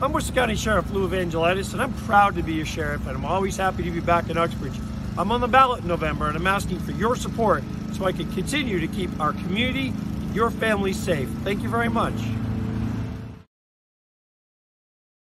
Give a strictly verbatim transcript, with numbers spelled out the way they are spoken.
I'm Worcester County Sheriff Lew, and I'm proud to be your sheriff, and I'm always happy to be back in Uxbridge. I'm on the ballot in November, and I'm asking for your support so I can continue to keep our community and your family safe. Thank you very much.